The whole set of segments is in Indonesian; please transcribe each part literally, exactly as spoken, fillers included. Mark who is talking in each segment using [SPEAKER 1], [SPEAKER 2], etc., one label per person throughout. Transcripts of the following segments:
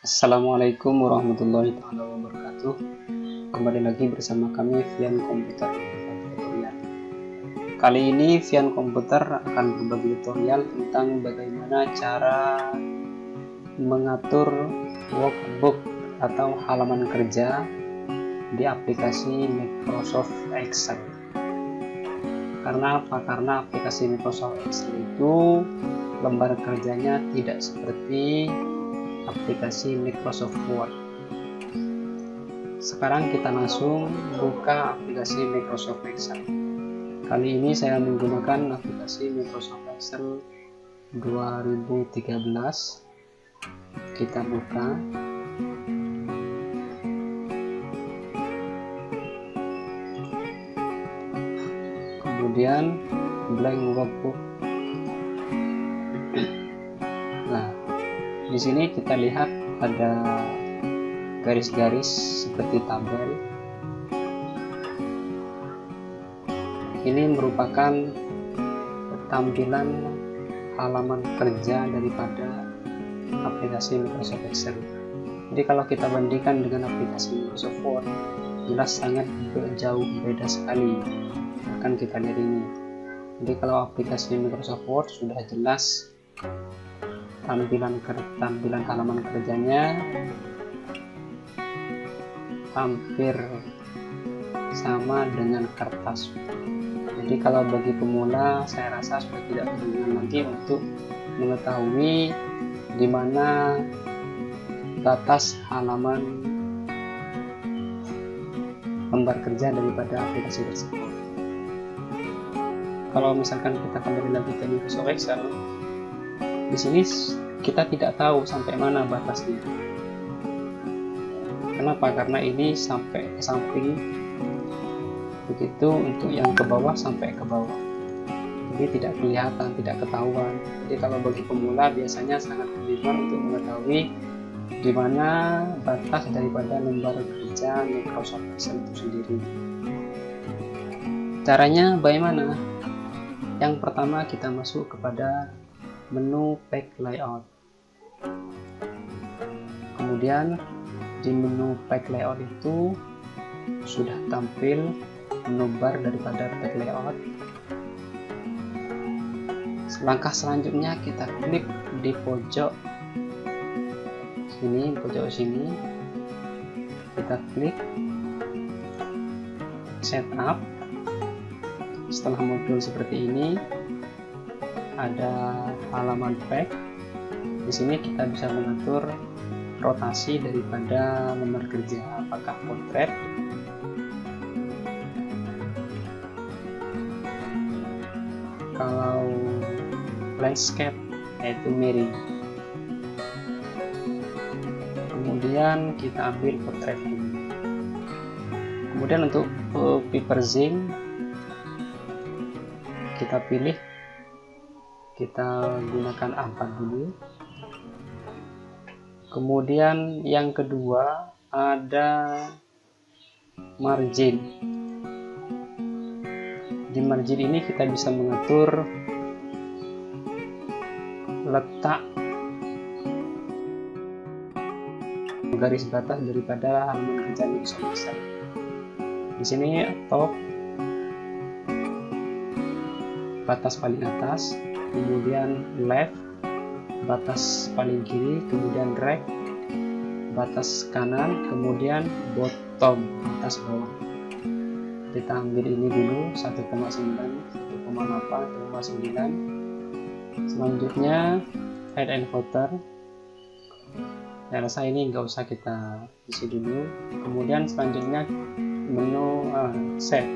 [SPEAKER 1] Assalamualaikum warahmatullahi taala wabarakatuh. Kembali lagi bersama kami Vian Komputer Tutorial. Kali ini Vian Komputer akan berbagi tutorial tentang bagaimana cara mengatur workbook atau halaman kerja di aplikasi Microsoft Excel. Karena apa? Karena aplikasi Microsoft Excel itu lembar kerjanya tidak seperti aplikasi Microsoft Word. Sekarang kita langsung buka aplikasi Microsoft Excel. Kali ini saya menggunakan aplikasi Microsoft Excel dua ribu tiga belas. Kita buka. Kemudian blank workbook. Nah, di sini kita lihat ada garis-garis seperti tabel. Ini merupakan tampilan halaman kerja daripada aplikasi Microsoft Excel. Jadi kalau kita bandingkan dengan aplikasi Microsoft Word, jelas sangat jauh beda sekali. Akan kita lihat ini. Jadi kalau aplikasi Microsoft Word sudah jelas tampilan tampilan halaman kerjanya hampir sama dengan kertas. Jadi kalau bagi pemula, saya rasa sudah tidak kebingungan lagi untuk mengetahui di mana batas halaman lembar kerja daripada aplikasi tersebut. Kalau misalkan kita kembali lagi ke Microsoft Excel, di sini kita tidak tahu sampai mana batasnya. Kenapa? Karena ini sampai ke samping, begitu untuk yang ke bawah sampai ke bawah. Jadi tidak kelihatan, tidak ketahuan. Jadi kalau bagi pemula biasanya sangat kebingungan untuk mengetahui di mana batas daripada lembar kerja Microsoft Excel itu sendiri. Caranya bagaimana? Yang pertama kita masuk kepada menu Pack Layout. Kemudian di menu Pack Layout itu sudah tampil menu bar daripada Pack Layout. Langkah selanjutnya kita klik di pojok sini, pojok sini. Kita klik Setup. Setelah muncul seperti ini, ada halaman pack. Di sini kita bisa mengatur rotasi daripada lembar kerja, apakah portrait, kalau landscape yaitu miring. Kemudian kita ambil portrait ini. Kemudian untuk uh, paper zinc kita pilih, kita gunakan A empat dulu. Kemudian yang kedua ada margin. Di margin ini kita bisa mengatur letak garis batas daripada halaman kerja Microsoft Excel. Di sini top batas paling atas, kemudian left batas paling kiri, kemudian right batas kanan, kemudian bottom batas bawah. Kita ambil ini dulu satu koma sembilan, satu koma delapan, satu koma sembilan. Selanjutnya head and footer. Saya rasa ini nggak usah kita isi dulu. Kemudian selanjutnya menu uh, set.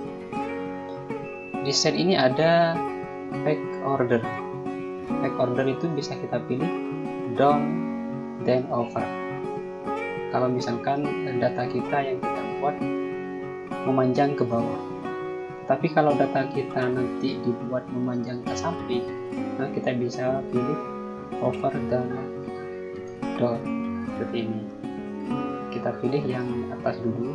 [SPEAKER 1] Di set ini ada pack order. Pack order itu bisa kita pilih down then over. Kalau misalkan data kita yang kita buat memanjang ke bawah, tapi kalau data kita nanti dibuat memanjang ke samping, nah kita bisa pilih over dan down seperti ini. Kita pilih yang atas dulu.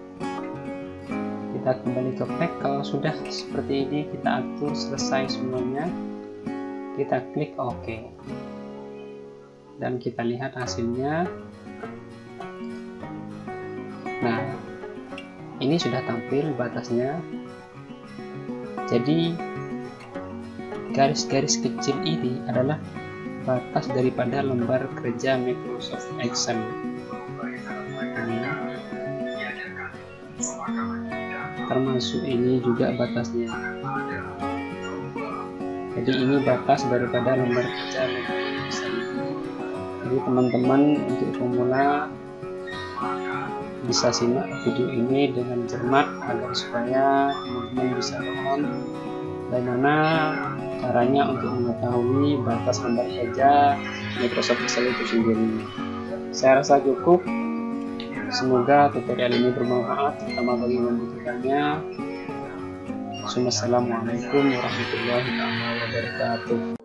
[SPEAKER 1] Kita kembali ke pack. Kalau sudah seperti ini kita atur selesai semuanya, kita klik OK. dan kita lihat hasilnya. Nah, ini sudah tampil batasnya. Jadi garis-garis kecil ini adalah batas daripada lembar kerja Microsoft Excel. Nah, termasuk ini juga batasnya. Jadi ini batas daripada lembar kerja Microsoft Excel. Jadi teman-teman untuk pemula bisa simak video ini dengan cermat agar supaya teman-teman bisa paham bagaimana caranya untuk mengetahui batas lembar kerja Microsoft Excel itu sendiri. Saya rasa cukup. Semoga tutorial ini bermanfaat, terutama bagi yang membutuhkannya. Assalamualaikum warahmatullahi wabarakatuh.